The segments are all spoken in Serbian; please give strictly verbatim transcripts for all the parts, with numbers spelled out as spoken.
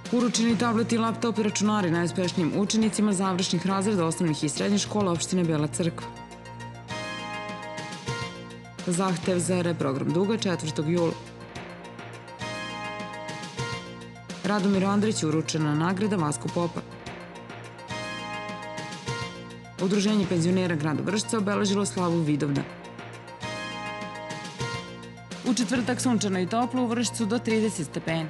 Uručeni tablet i laptop i računari najuspešnijim učenicima završnih razreda osnovnih i srednjih škola opštine Bela Crkva. Zahtev za reprogram duga četvrtog jula. Radomiru Andriću uručena nagrada Vasko Popa. Udruženje penzionera grada Vršca obeležilo slavu Vidovda. U četvrtak sunčano i toplo, u Vršcu do trideset stepeni.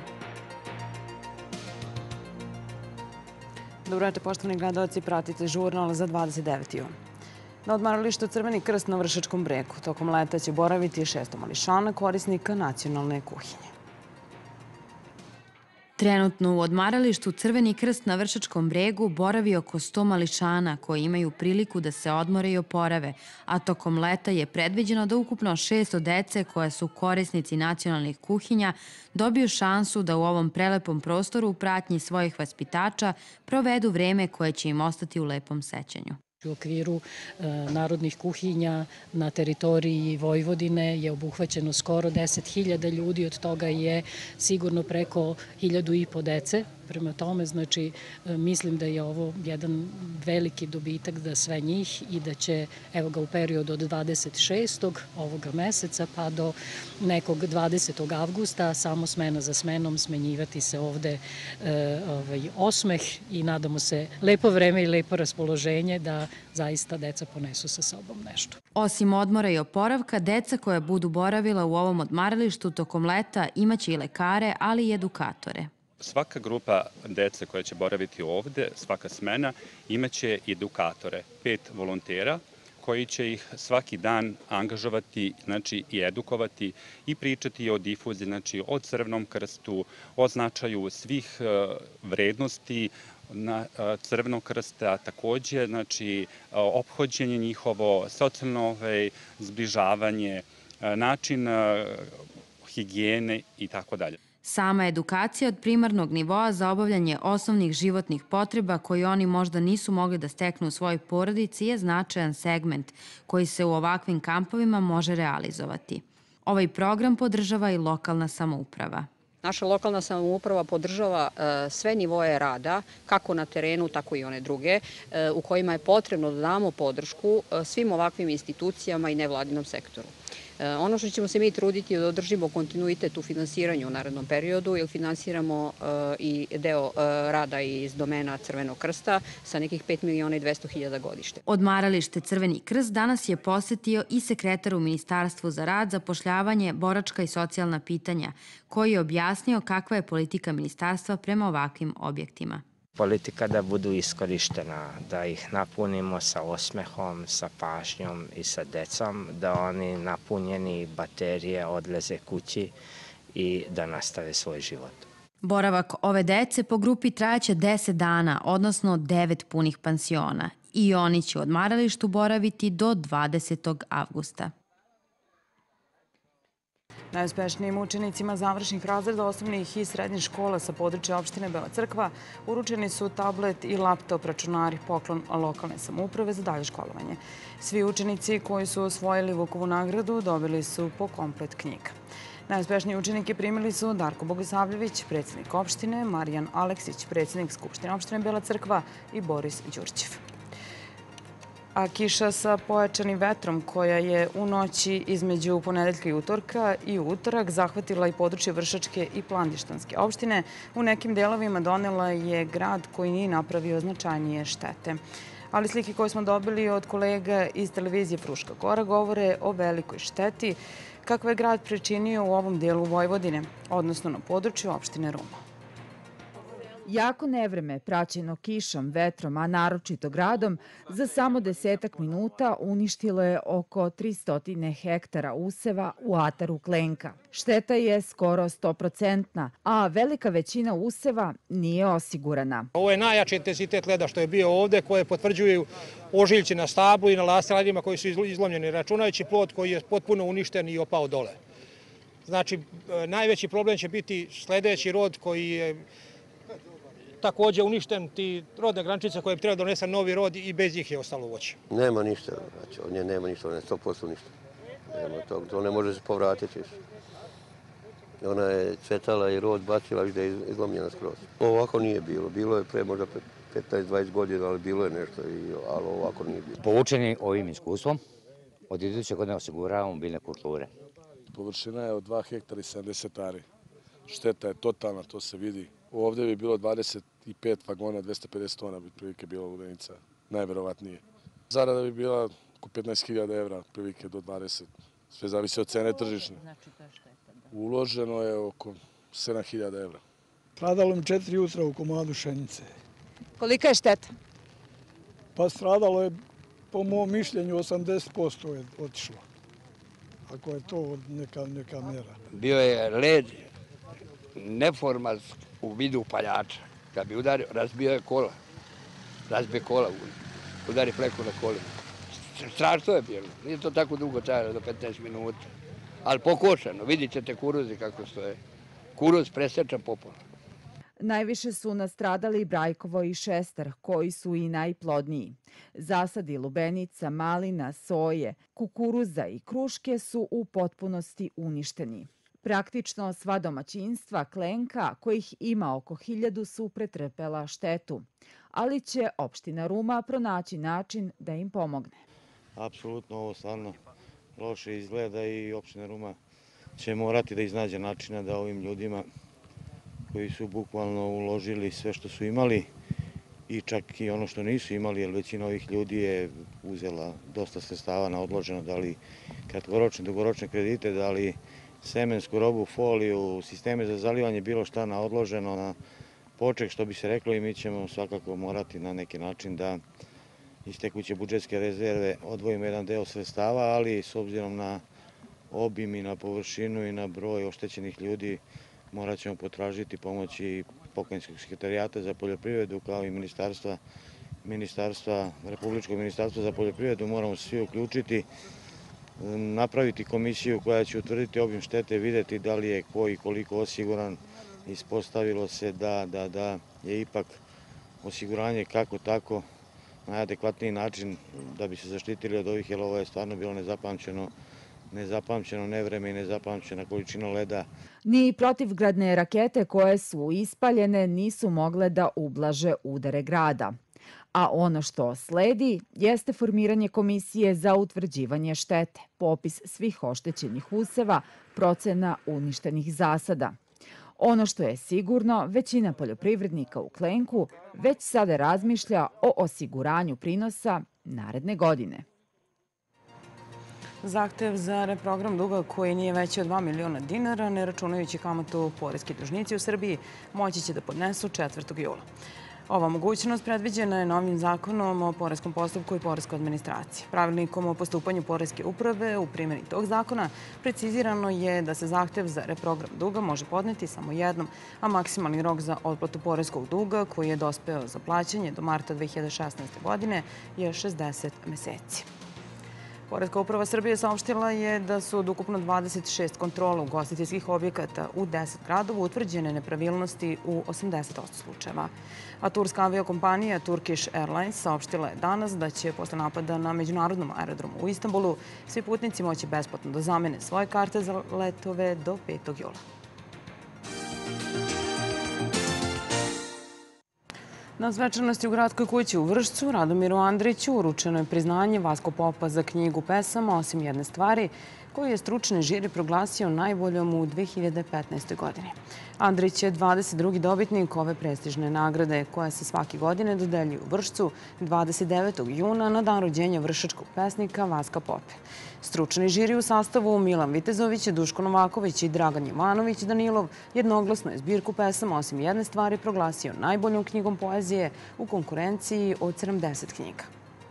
Dobro večer, poštovani gledaoci, pratite žurnal za dvadeset deveti jun. Na odmaralištu Crveni krst na Vršačkom bregu tokom leta će boraviti šesto mališana korisnika nacionalne kuhinje. Trenutno u odmaralištu Crveni krst na Vršačkom bregu boravi oko sto mališana koji imaju priliku da se odmore i oporave, a tokom leta je predviđeno da ukupno šesto dece koja su korisnici nacionalnih kuhinja dobiju šansu da u ovom prelepom prostoru u pratnji svojih vaspitača provedu vreme koje će im ostati u lepom sećanju. U okviru narodnih kuhinja na teritoriji Vojvodine je obuhvaćeno skoro deset hiljada ljudi, od toga je sigurno preko hiljadu i po dece. Prema tome, znači, mislim da je ovo jedan veliki dobitak za sve njih i da će, evo ga, u periodu od dvadeset šestog ovoga meseca pa do nekog dvadesetog avgusta samo smena za smenom smenjivati se ovde osmeh i nadamo se lepo vreme i lepo raspoloženje da zaista deca ponesu sa sobom nešto. Osim odmora i oporavka, deca koja budu boravila u ovom odmaralištu tokom leta imaće i lekare, ali i edukatore. Svaka grupa dece koja će boraviti ovde, svaka smena, imaće edukatore, pet volontera koji će ih svaki dan angažovati, znači i edukovati i pričati o difuziji, znači o Crvenom krstu, o značaju svih vrednosti na Crvenog krsta, takođe, znači, ophođenje njihovo, socijalno zbližavanje, način higijene i tako dalje. Sama edukacija od primarnog nivoa za obavljanje osnovnih životnih potreba koje oni možda nisu mogli da steknu u svojoj porodici je značajan segment koji se u ovakvim kampovima može realizovati. Ovaj program podržava i lokalna samouprava. Naša lokalna samouprava podržava sve nivoje rada, kako na terenu, tako i one druge, u kojima je potrebno da damo podršku svim ovakvim institucijama i nevladinom sektoru. Ono što ćemo se mi truditi je da održimo kontinuitet u finansiranju u narednom periodu, jer finansiramo i deo rada iz domena Crvenog krsta sa nekih pet miliona i dvesta hiljada godište. Odmaralište Crveni krst danas je posetio i sekretar u Ministarstvu za rad, zapošljavanje, boračka i socijalna pitanja, koji je objasnio kakva je politika ministarstva prema ovakvim objektima. Politika da budu iskorištena, da ih napunimo sa osmehom, sa pažnjom i sa decom, da oni napunjeni baterije odleze kući i da nastave svoj život. Boravak ove dece po grupi trajaće deset dana, odnosno devet punih pansiona, i oni će u odmaralištu boraviti do dvadesetog avgusta. Najuspešnijim učenicima završnih razreda osnovnih i srednjih škola sa područja opštine Bela Crkva uručeni su tablet i laptop računari, poklon lokalne samouprave za dalje školovanje. Svi učenici koji su osvojili Vukovu nagradu dobili su po komplet knjiga. Najuspešniji učenike primili su Darko Bogosavljević, predsjednik opštine, Marijan Aleksić, predsjednik Skupštine opštine Bela Crkva i Boris Đurđev. A kiša sa pojačanim vetrom koja je u noći između ponedeljka i utorka i utorak zahvatila i područje Vršačke i Plandištanske opštine, u nekim delovima donela je grad koji nije napravio značajnije štete. Ali slike koje smo dobili od kolega iz televizije Fruška Gora govore o velikoj šteti kakva je grad pričinio u ovom delu Vojvodine, odnosno na području opštine Ruma. Jako nevreme, praćeno kišom, vetrom, a naročito gradom, za samo desetak minuta uništilo je oko tristo hektara useva u ataru Klenka. Šteta je skoro sto procentna, a velika većina useva nije osigurana. Ovo je najjači intenzitet leda što je bio ovde, koje potvrđuju ožiljci na stablu i na lasteradima koji su izlomljeni, računajući plod koji je potpuno uništen i opao dole. Znači, najveći problem će biti sledeći rod koji je takođe uništen, ti rodne grančice koje bi trebalo da donese novi rod i bez njih je ostalo voće. Nema ništa, znači od nje nema ništa, on je sto posto ništa. To ne može se povratiti. Ona je cvetala i rod bacila gde je izlomljena skroz. Ovako nije bilo. Bilo je pre možda petnaest dvadeset godina, ali bilo je nešto, ali ovako nije bilo. Povučeni ovim iskustvom, od iduće godine osiguravamo biljne kulture. Površina je od dva hektara i sedamdeset ari. Šteta je totalna, to se vidi. Ovde bi bilo dvadeset pet vagona, dvesta pedeset tona bi prilike bila lubenica, najverovatnije. Zarada bi bila oko petnaest hiljada evra, prilike do dvadeset. Sve zavisi od cene tržišne. Uloženo je oko sedam hiljada evra. Stradalo mi četiri jutra u komadu šenice. Kolika je šteta? Pa stradalo je, po mom mišljenju, osamdeset posto je otišlo. Ako je to neka, neka mera. Bio je led neformal u vidu upaljača. Kad bi udario, razbio je kola. Razbio kola, udari fleku na kolima. Strašno je bilo. Nije to tako dugo trajalo, do petnaest minuta. Ali pokošano, vidit ćete kuruzi kako stoje. Kuruz presečan popola. Najviše su nastradali Brajkovo i Šestar, koji su i najplodniji. Zasadi lubenica, malina, soje, kukuruza i kruške su u potpunosti uništeni. Praktično sva domaćinstva Klenka, kojih ima oko hiljadu, su pretrpela štetu, ali će opština Ruma pronaći način da im pomogne. Apsolutno ovo stvarno loše izgleda i opština Ruma će morati da iznađe načina da ovim ljudima koji su bukvalno uložili sve što su imali i čak i ono što nisu imali, jer većina ovih ljudi je uzela dosta sredstava na odloženo, da li kratkoročne, dugoročne kredite, da li semensku robu, foliju, sisteme za zalivanje, bilo šta na odloženo, na poček, što bi se reklo, i mi ćemo svakako morati na neki način da iz tekuće budžetske rezerve odvojimo jedan deo sredstava, ali s obzirom na obim i na površinu i na broj oštećenih ljudi morat ćemo potražiti pomoć i Pokrajinskog sekretarijata za poljoprivredu, kao i ministarstva, ministarstva, Republičkog ministarstva za poljoprivredu. Moramo se svi uključiti, napraviti komisiju koja će utvrditi obim štete, videti da li je ko i koliko osiguran. Ispostavilo se da, da, da je ipak osiguranje kako tako najadekvatniji način da bi se zaštitili od ovih, jer ovo je stvarno bilo nezapamćeno, nezapamćeno nevreme i nezapamćena količina leda. Ni protivgradne rakete koje su ispaljene nisu mogle da ublaže udare grada. A ono što sledi jeste formiranje komisije za utvrđivanje štete, popis svih oštećenih useva, procena uništenih zasada. Ono što je sigurno, većina poljoprivrednika u Klenku već sada razmišlja o osiguranju prinosa naredne godine. Zahtev za reprogram duga koji nije veći od dva miliona dinara, ne računajući kamatu, poreski dužnici u Srbiji moći će da podnesu četvrtog jula. Ova mogućnost predviđena je novim zakonom o poreskom postupku i poreskoj administraciji. Pravilnikom o postupanju poreske uprave u primjeni tog zakona precizirano je da se zahtev za reprogram duga može podneti samo jednom, a maksimalni rok za otplatu poreskog duga koji je dospeo za plaćanje do marta dve hiljade šesnaeste. godine je šezdeset meseci. Poreska uprava Srbije saopštila je da su od ukupno dvadeset šest kontrola ugostiteljskih objekata u deset gradova utvrđene nepravilnosti u osamdeset posto slučajeva. A turska aviokompanija Turkish Airlines saopštila je danas da će posle napada na međunarodnom aerodromu u Istanbulu svi putnici moći besplatno da zamene svoje karte za letove do petog jula. Na svečanosti u Gradskoj kući u Vršcu Radomiru Andriću uručeno je priznanje Vasko Popa za knjigu pesama Osim jedne stvari, koju je stručni žiri proglasio najboljom u dve hiljade petnaestoj. godini. Andrić je dvadeset drugi dobitnik ove prestižne nagrade, koja se svake godine dodeljuje u Vršcu dvadeset devetog juna na dan rođenja vršačkog pesnika Vaska Pope. Stručni žiri u sastavu Milan Vitezović, Duško Novaković i Dragan Jovanović Danilov jednoglasno je zbirku pesama Osim jedne stvari proglasio najboljom knjigom poezije u konkurenciji od sedamdeset knjiga.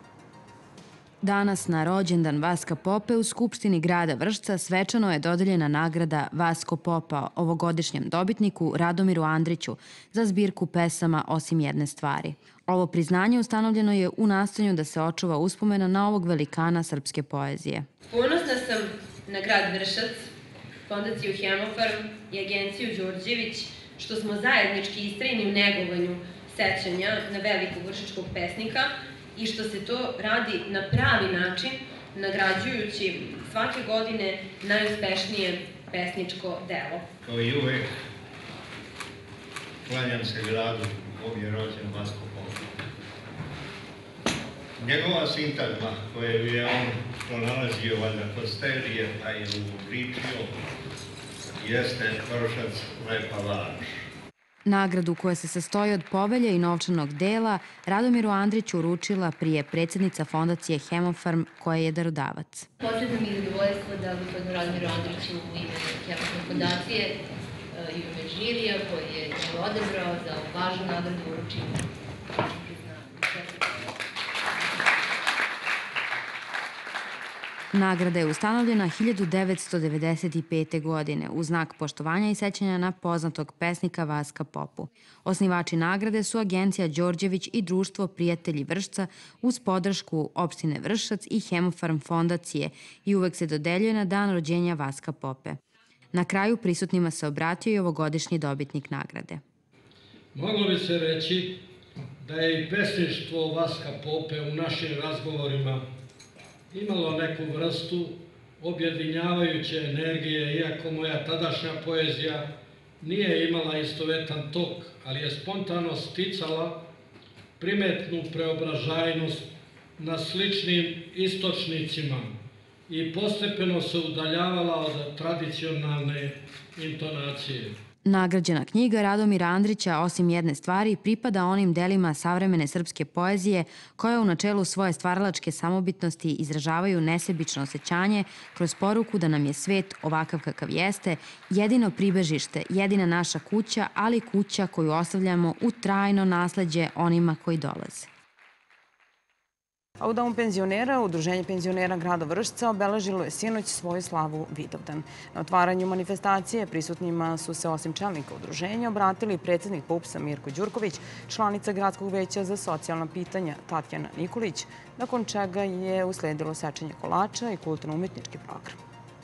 Danas na rođendan Vaska Pope u Skupštini grada Vršca svečano je dodeljena nagrada Vasko Popa ovogodišnjem dobitniku Radomiru Andriću za zbirku pesama Osim jedne stvari. Ovo priznanje ustanovljeno je u nastojanju da se očuva uspomena na ovog velikana srpske poezije. Ponosna sam na grad Vršac, fondaciju Hemofarm i agenciju Đorđević, što smo zajednički istrajni u negovanju sećanja na velikog vršačkog pesnika i što se to radi na pravi način, nagrađujući svake godine najuspešnije pesničko delo. Kao i uvek, klanjam se gradu u kom je rođen Vasko Popa. Njegova sintagma koju je on pronalazio valjda kod Sterije, pa je uobličio, jeste Vršac lepa varoš. Nagradu koja se sastoji od povelje i novčanog dela Radomiru Andriću uručila prije predsjednica fondacije Hemofarm koja je darodavac. Posebno mi je zadovoljstvo da gospodinu Radomiru Andriću u ime Hemofarm fondacije i u ime žirija koji je odabrao za važnu nagradu uručim. Nagrada je ustanovljena hiljadu devetsto devedeset pete. godine u znak poštovanja i sećanja na poznatog pesnika Vaska Popu. Osnivači nagrade su Agencija Đorđević i Društvo prijatelji Vršca uz podršku opštine Vršac i Hemofarm fondacije i uvek se dodeljuje na dan rođenja Vaska Pope. Na kraju prisutnima se obratio i ovogodišnji dobitnik nagrade. Moglo bi se reći da je i pesništvo Vaska Pope u našim razgovorima imalo neku vrstu objedinjavajuće energije, iako moja tadašnja poezija nije imala istovetan tok, ali je spontano sticala primetnu preobražajnost na sličnim istočnicima i postepeno se udaljavala od tradicionalne intonacije. Nagrađena knjiga Radomira Andrića, osim jedne stvari, pripada onim delima savremene srpske poezije koja u načelu svoje stvaralačke samobitnosti izražavaju nesebično osjećanje kroz poruku da nam je svet ovakav kakav jeste, jedino pribežište, jedina naša kuća, ali kuća koju ostavljamo u trajno nasleđe onima koji dolaze. A u Domu penzionera, Udruženje penzionera grada Vršca obeležilo je sinoć svoju slavu Vidovdan. Na otvaranju manifestacije prisutnima su se osim čelnika udruženja obratili predsjednik P U P S-a Mirko Đurković, članica Gradskog veća za socijalna pitanja Tatjana Nikolić, nakon čega je usledilo sečenje kolača i kulturno-umetnički program.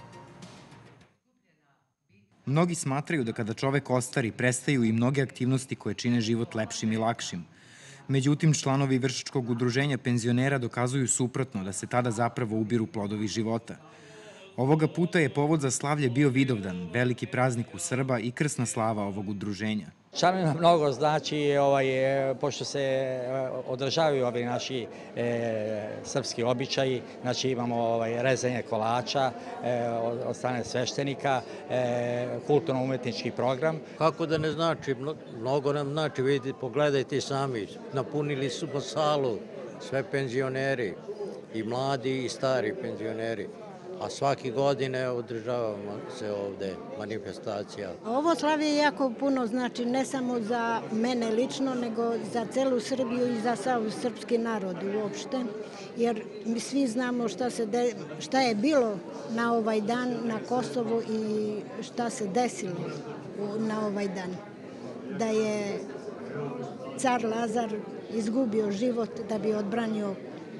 Mnogi smatraju da kada čovek ostari, prestaju i mnoge aktivnosti koje čine život lepšim i lakšim. Međutim, članovi Vršačkog udruženja penzionera dokazuju suprotno, da se tada zapravo ubiru plodovi života. Ovoga puta je povod za slavlje bio Vidovdan, veliki praznik u Srba i krsna slava ovog udruženja. Članovima mnogo znači, pošto se održavaju ovi naši srpski običaji, znači imamo rezanje kolača od strane sveštenika, kulturno-umetnički program. Kako da ne znači, mnogo nam znači, vidite, pogledajte i sami, napunili smo salu, sve penzioneri, i mladi i stari penzioneri. A svake godine održavamo se ovde manifestacija. Ovo slavlje jako puno znači ne samo za mene lično, nego za celu Srbiju i za sav srpski narod uopšte. Jer mi svi znamo šta, se de, šta je bilo na ovaj dan na Kosovu i šta se desilo na ovaj dan. Da je car Lazar izgubio život da bi odbranio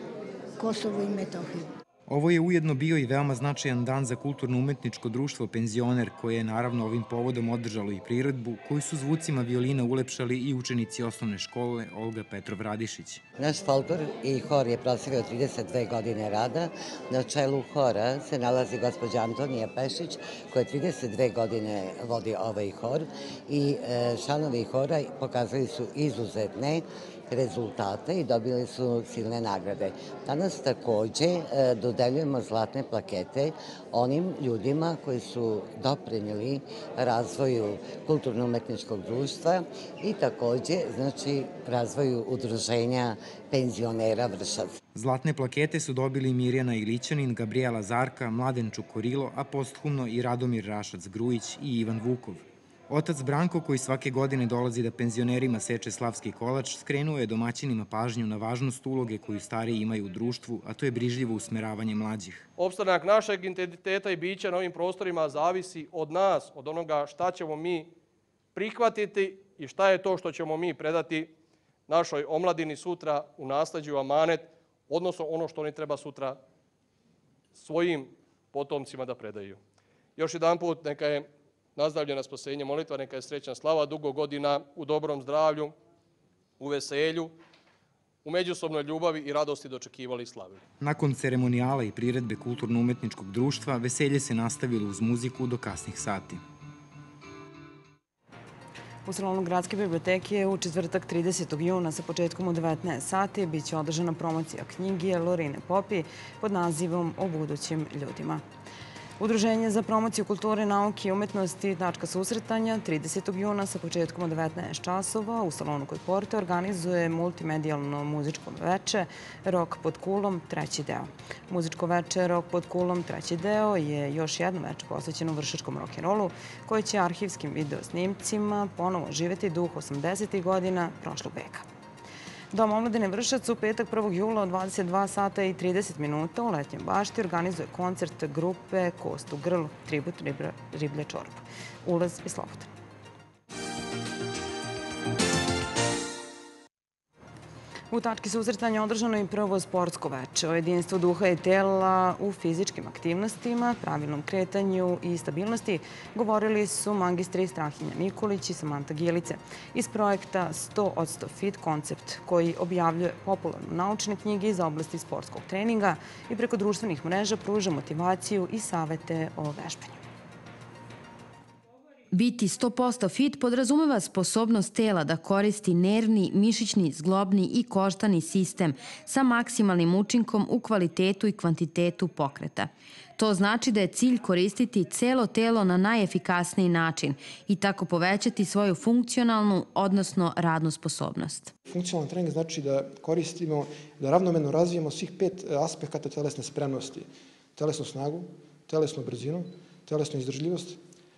Kosovo i Metohiju. Ovo je ujedno bio i veoma značajan dan za kulturno-umetničko društvo Penzioner, koje je naravno ovim povodom održalo i priredbu, koju su zvucima violina ulepšali i učenici osnovne škole Olga Petrov Radišić. Naš folklor i hor je proslavio trideset dve godine rada. Na čelu hora se nalazi gospođa Antonija Pešić, koja trideset dve godine vodi ovaj hor i članovi hora pokazali su izuzetne rezultate i dobili su silne nagrade. Danas takođe dodeljujemo zlatne plakete onim ljudima koji su doprinijeli razvoju kulturno-umetničkog društva i takođe, znači, razvoju udruženja penzionera Vršac. Zlatne plakete su dobili Mirjana Ilićanin, Gabriela Zarka, Mladen Čukorilo, a posthumno i Radomir Rašac-Grujić i Ivan Vukov. Otac Branko, koji svake godine dolazi da penzionerima seče slavski kolač, skrenuo je domaćinima pažnju na važnost uloge koju stariji imaju u društvu, a to je brižljivo usmeravanje mlađih. Opstanak našeg identiteta i bića na ovim prostorima zavisi od nas, od onoga šta ćemo mi prihvatiti i šta je to što ćemo mi predati našoj omladini sutra u nasleđu amanet, odnosno ono što oni treba sutra svojim potomcima da predaju. Još jedan put, neka je nazdravljena spasenje molitva, neka je srećna slava, dugo godina u dobrom zdravlju, u veselju, u međusobnoj ljubavi i radosti dočekivali i slavili. Nakon ceremonijala i priredbe Kulturno-umetničkog društva, veselje se nastavilo uz muziku do kasnih sati. U salonu Gradske biblioteke u četvrtak tridesetog juna sa početkom u devetnaest sati biće održana promocija knjige Lorine Popi pod nazivom O budućim ljudima. Udruženje za promociju kulture, nauke i umetnosti tačka susretanja tridesetog juna sa početkom u devetnaest časova u salonu kod Porte organizuje multimedijalno muzičko veče Rok pod kulom, treći deo. Muzičko veče Rok pod kulom, treći deo je još jedno veče posvećeno vršačkom rock'n'rollu koje će arhivskim videosnimcima ponovo živeti duh osamdesetih godina prošlog veka. Dom omladine Vršac u petak prvog jula od dvadeset dva sata i trideset minuta u Letnjoj bašti organizuje koncert grupe Kost u grlu, tribut Riblje čorba. Ulaz je slobodan. U tački susretanja održano je prvo sportsko veče o jedinstvu duha i tela u fizičkim aktivnostima, pravilnom kretanju i stabilnosti govorili su magistri Strahinja Nikolić i Samanta Gilice iz projekta sto od sto Fit koncept koji objavljuje popularne naučne knjige iz oblasti sportskog treninga i preko društvenih mreža pruža motivaciju i savete o vežbanju. Biti sto posto fit podrazumeva sposobnost tela da koristi nervni, mišićni, zglobni i koštani sistem sa maksimalnim učinkom u kvalitetu i kvantitetu pokreta. To znači da je cilj koristiti celo telo na najefikasniji način i tako povećati svoju funkcionalnu, odnosno radnu sposobnost. Funkcionalan trening znači da koristimo, da ravnomerno razvijemo svih pet aspekata telesne spremnosti. Telesnu snagu, telesnu brzinu, telesnu izdržljivost,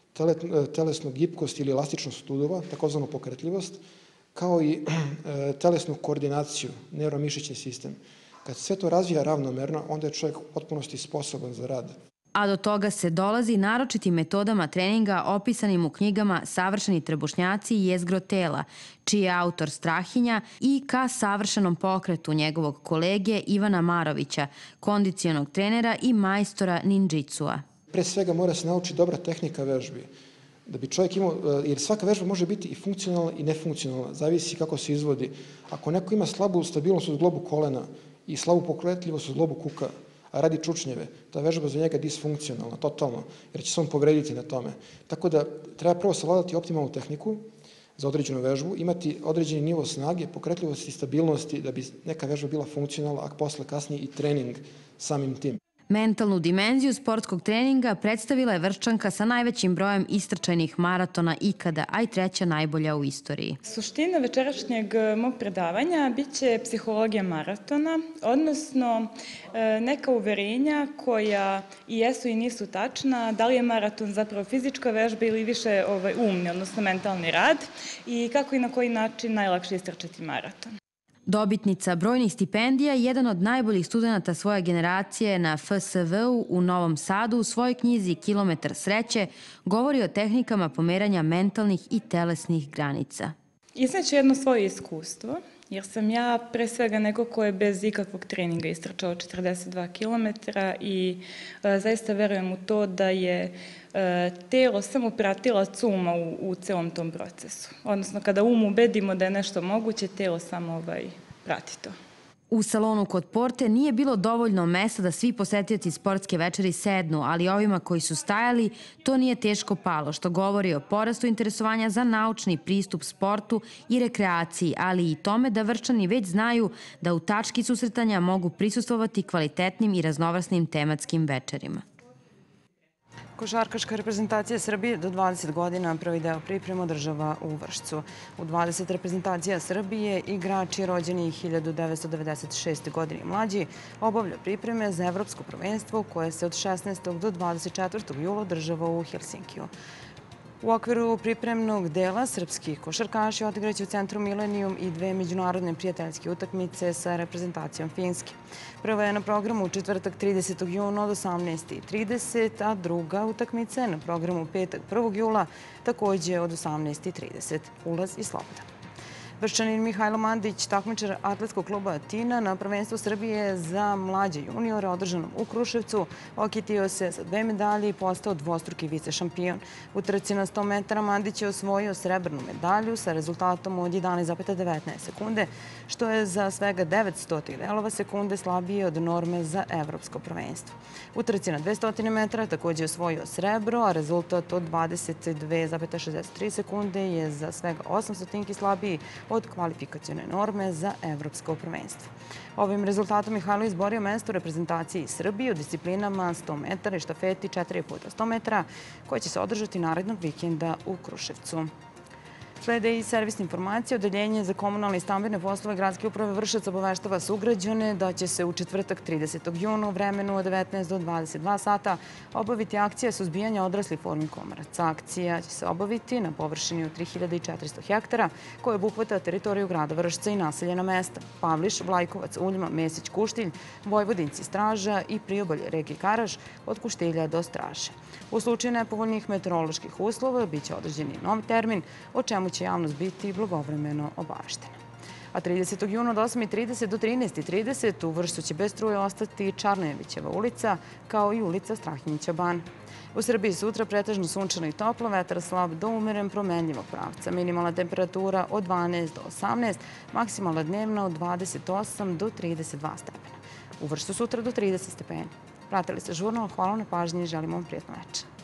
telesnu gibkost ili elastičnost studova, takozvanu pokretljivost, kao i telesnu koordinaciju, neuromišićni sistem. Kad sve to razvija ravnomerno, onda je čovjek u potpunosti sposoban za rad. A do toga se dolazi naročitim metodama treninga opisanim u knjigama Savršeni trbušnjaci i jezgro tela, čiji je autor Strahinja, i ka savršenom pokretu njegovog kolege Ivana Marovića, kondicionog trenera i majstora ninjitsua. Pre svega mora se naučiti dobra tehnika vežbi. Da bi čovjek imao, jer svaka vežba može biti i funkcionalna i nefunkcionalna, zavisi kako se izvodi. Ako neko ima slabu stabilnost u zglobu kolena i slabu pokretljivost u zglobu kuka, a radi čučnjeve, ta vežba za njega je disfunkcionalna, totalno, jer će se on povrediti na tome. Tako da treba prvo savladati optimalnu tehniku za određenu vežbu, imati određeni nivo snage, pokretljivosti i stabilnosti da bi neka vežba bila funkcionalna, a posle kasnije i trening samim tim. Mentalnu dimenziju sportskog treninga predstavila je Vrščanka sa najvećim brojem istrčajnih maratona ikada, a i treća najbolja u istoriji. Suština večerašnjeg mog predavanja biće psihologija maratona, odnosno neka uverenja koja i jesu i nisu tačna, da li je maraton zapravo fizička vežba ili više umni, odnosno mentalni rad i kako i na koji način najlakše istrčati maraton. Dobitnica brojnih stipendija i jedan od najboljih studenta svoje generacije na F S V-u u Novom Sadu u svojoj knjizi Kilometar sreće govori o tehnikama pomeranja mentalnih i telesnih granica. Izneću jedno svoje iskustvo, jer sam ja pre svega neko ko je bez ikakvog treninga istrčao četrdeset dva kilometra i zaista verujem u to da je telo samo pratilac uma u celom tom procesu. Odnosno, kada um ubedimo da je nešto moguće, telo samo prati to. U salonu kod Porte nije bilo dovoljno mesta da svi posetioci sportske večeri sednu, ali ovima koji su stajali to nije teško palo, što govori o porastu interesovanja za naučni pristup sportu i rekreaciji, ali i tome da Vrščani već znaju da u tački susretanja mogu prisustvovati kvalitetnim i raznovrsnim tematskim večerima. Košarkaška reprezentacija Srbije do dvadeset godina prvi deo priprema održava u Vršcu. U dvadeset reprezentacija Srbije igrači rođeni hiljadu devetsto devedeset šeste. godine i mlađi obavlja pripreme za evropsko prvenstvo koje se od šesnaestog do dvadeset četvrtog jula održava u Helsinkiju. U okviru pripremnog dela srpski košarkaši odigraće u centru Milenijum i dve međunarodne prijateljske utakmice sa reprezentacijom Finske. Prva je na programu u četvrtak tridesetog juna od osamnaest i trideset, a druga utakmica je na programu petak prvog jula takođe od osamnaest i trideset. Ulaz je slobodan. Vrščanin Mihajlo Mandić, takmičar atletskog kluba Atina na prvenstvu Srbije za mlađe juniore održanom u Kruševcu, okitio se sa dve medalje i postao dvostruki vice šampion. U trci na sto metara Mandić je osvojio srebrnu medalju sa rezultatom od jedanaest zarez devetnaest sekunde, što je za svega devetsto delova sekunde slabije od norme za evropsko prvenstvo. U trci na dvesta metara također je osvojio srebro, a rezultat od dvadeset dve zarez šezdeset tri sekunde je za svega osam stotinki slabiji od kvalifikacione norme za evropsko prvenstvo. Ovim rezultatom Mihajlo izborio mesto u reprezentaciji Srbije u disciplinama sto metara i štafeti četiri puta sto metara, koje će se održati narednog vikenda u Kruševcu. Slede i servisne informacije. Odeljenje za komunalne i stambene poslove Gradske uprave Vršac obaveštava sugrađane da će se u četvrtak tridesetog juna u vremenu od devetnaest do dvadeset dva sata obaviti akcija suzbijanja odraslih formi komaraca. Akcija će se obaviti na površini od tri hiljade četiristo hektara koja obuhvata teritoriju grada Vršca i naseljena mesta Pavliš, Vlajkovac, Uljma, Mesić, Kuštilj, Vojvodinci, Straža i Priobalje, Reke Karaš od Kuštilja do Straže. U slučaju nepovoljnih meteoroloških uslova biće određen i novi termin, o čemu će javnost biti blagovremeno obaveštena. A tridesetog juna od osam i trideset do trinaest i trideset u Vršcu će bez struje ostati Čarnojevićeva ulica, kao i ulica Strahinjića Bana. U Srbiji sutra pretežno sunčano i toplo, vetar slab do umeren promenljivog pravca. Minimalna temperatura od dvanaest do osamnaest, maksimalna dnevna od dvadeset osam do trideset dva stepena. U Vršcu sutra do trideset stepeni. Pratili ste žurnal, hvala na pažnji i želimo vam prijatno večer.